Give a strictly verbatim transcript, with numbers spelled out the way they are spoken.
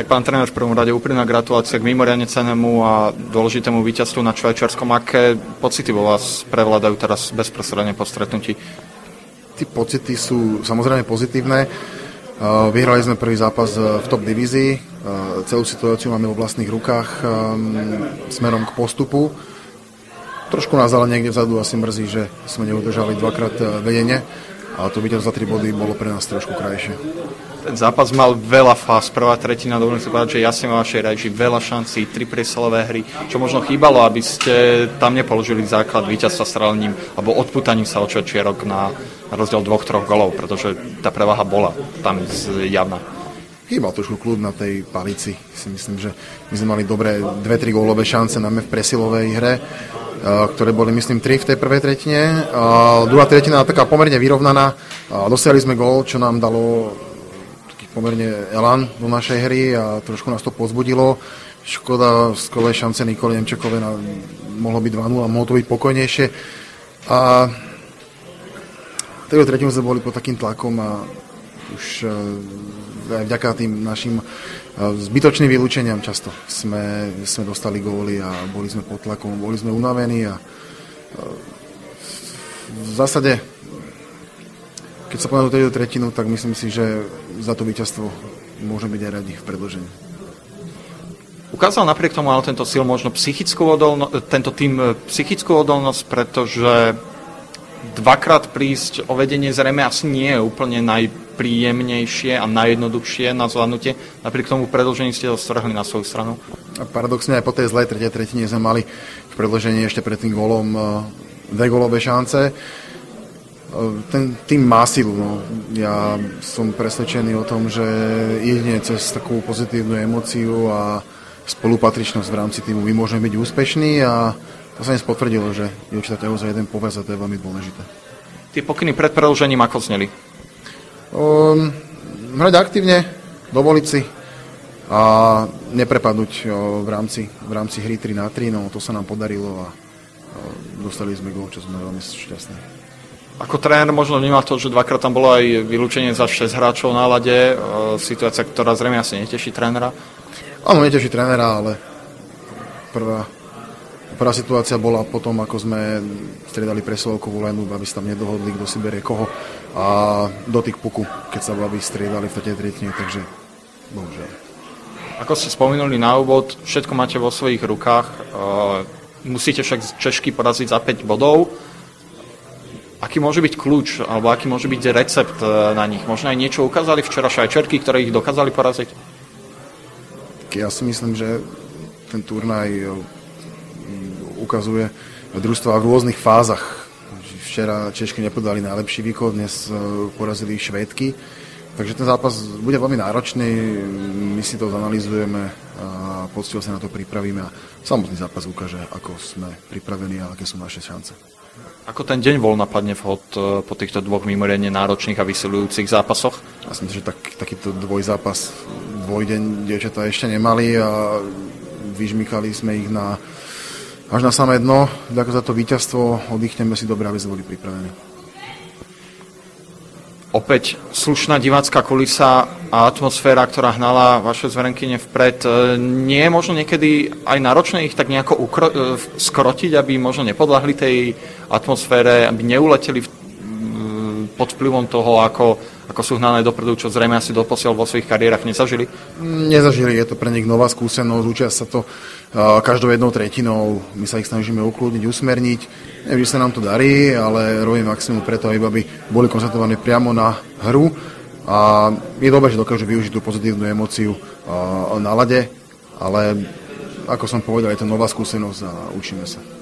pán tréner, v prvom rade úprimná gratulácia k mimoriadne cennému a dôležitému víťazstvu nad Švajčiarskom. Aké pocity vo vás prevládajú teraz bezprostredne po stretnutí? Tí pocity sú samozrejme pozitívne. Vyhrali sme prvý zápas v top divízii. Celú situáciu máme vo vlastných rukách smerom k postupu. Trošku nás ale niekde vzadu asi mrzí, že sme neudržali dvakrát vedenie. Ale to víťazstvo za tri body bolo pre nás trošku krajšie. Ten zápas mal veľa fáz. Prvá tretina, dovolím si povedať, že jasne vo vašej reči veľa šancí, tri priesalové hry. Čo možno chýbalo, aby ste tam nepoložili základ víťazstva strelením alebo odputaním sa od Švajčiarok na rozdiel dvoch, troch golov, pretože tá prevaha bola tam javná. Chýbal trošku kľud na tej palici. Si myslím, že my sme mali dobré dve tri gólové šance, najmä v presilovej hre, ktoré boli, myslím, tri v tej prvej tretine. Druhá tretina taká pomerne vyrovnaná. Dosiahli sme gól, čo nám dalo taký pomerne elán do našej hry a trošku nás to pozbudilo. Škoda skvelé šance Nikoli Nemčekovej, mohlo byť dva nula, mohlo to byť pokojnejšie. A tej tretinu sme boli pod takým tlakom a už aj vďaka tým našim zbytočným vylúčeniam často sme, sme dostali góly a boli sme pod tlakom, boli sme unavení a v zásade, keď sa povedal tú tretinu, tak myslím si, že za to víťazstvo môžeme byť aj radi v predĺžení. Ukázal napriek tomu ale tento sil možno psychickú odolnosť, tento tým psychickú odolnosť, pretože dvakrát prísť o vedenie zrejme asi nie je úplne najpríjemnejšie a najjednoduchšie na zvládnutie. Napriek tomu v predĺžení ste to strhli na svoju stranu. A paradoxne aj po tej zlej tretej tretine sme mali v predĺžení ešte pred tým gólom dve gólové šance. Ten tým má silu. No. Ja som presvedčený o tom, že jedine cez takú pozitívnu emóciu a spolupatričnosť v rámci týmu my môžeme byť úspešní a to sa dnes potvrdilo, že dievčatá ťahujú za jeden poväz a to je veľmi dôležité. Tie pokyny pred predĺžením ako zneli? Um, hrať aktívne, dovoliť si a neprepadnúť o, v, rámci, v rámci hry tri na tri, no to sa nám podarilo a o, dostali sme gól, čo sme veľmi šťastní. Ako tréner možno vnímal to, že dvakrát tam bolo aj vylúčenie za šesť hráčov na ľade, situácia, ktorá zrejme asi neteší trénera? Áno, neteší trénera, ale prvá Prvá situácia bola potom, ako sme striedali presilovkovú line, aby sa tam nedohodli, kto si berie koho. A dotyk puku, keď sa baví striedali v tretej tretine, takže bohužiaľ. Ako ste spomenuli na úvod, všetko máte vo svojich rukách. Musíte však Češky poraziť za päť bodov. Aký môže byť kľúč, alebo aký môže byť recept na nich? Možno aj niečo ukázali včera Švajčiarky, ktoré ich dokázali poraziť? Ja si myslím, že ten turnaj ukazuje družstva v rôznych fázach. Včera Češky nepodali najlepší výkon, dnes porazili Švédky. Takže ten zápas bude veľmi náročný, my si to zanalizujeme a poctivo sa na to pripravíme a samotný zápas ukáže, ako sme pripravení a aké sú naše šance. Ako ten deň bol napadne vhod po týchto dvoch mimoriadne náročných a vysilujúcich zápasoch? Ja si myslím, že tak, takýto dvojzápas, dvojdeň dievčatá ešte nemali a vyžmykali sme ich na až na samé dno. Ďakujem za to víťazstvo, oddychneme si dobre, aby sme boli pripravení. Opäť slušná divácka kulisa a atmosféra, ktorá hnala vaše zverenkyne vpred. Nie je možno niekedy aj náročné ich tak nejako ukro- skrotiť, aby možno nepodľahli tej atmosfére, aby neuleteli v, pod vplyvom toho, ako, ako sú hnané dopredu, čo zrejme asi doposiaľ vo svojich kariérach nezažili? Nezažili, je to pre nich nová skúsenosť, učia sa to uh, každou jednou tretinou, my sa ich snažíme ukludniť, usmerniť. Nevždy sa nám to darí, ale robím maximum preto, aby boli koncentrovaní priamo na hru a je dobré, že dokážu využiť tú pozitívnu emóciu uh, na ľade, ale ako som povedal, je to nová skúsenosť a učíme sa.